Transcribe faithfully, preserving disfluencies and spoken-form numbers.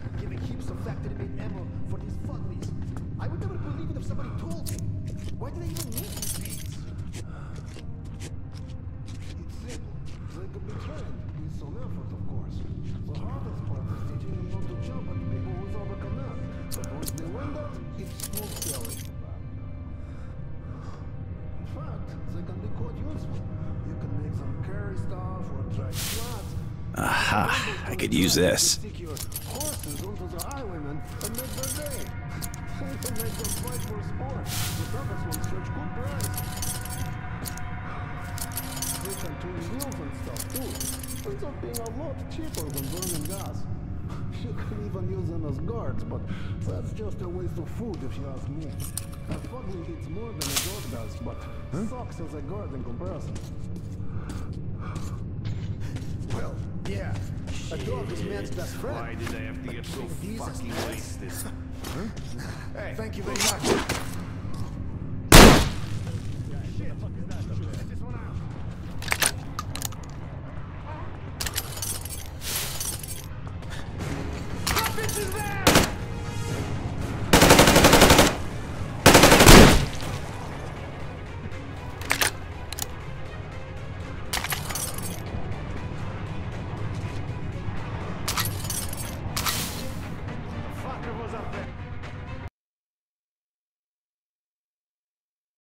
giving heaps of factory-made ammo for these fugglies. I would never believe it if somebody told me. Why do they even need these things? It's simple. They can be trained with some effort, of course. The hardest part is teaching them not to jump at people without a command. But once they learn that, it's smooth sailing. In fact, they can be quite useful. You can make them carry stuff or drag slats. Aha, I could use this. Stick your horses onto the highwaymen and make their day. You can make them fight for sport. The purpose ones charge good price. They can turn wheels and stuff too. Ends up being a lot cheaper than burning gas. You can even use them as guards, but that's just a waste of food if you ask me. A fugly eats more than a dog does, but huh? Sucks as a guard in comparison. Well, yeah. A dog is man's best friend. Why did I have to get so fucking wasted? Huh? Hey, thank you very much.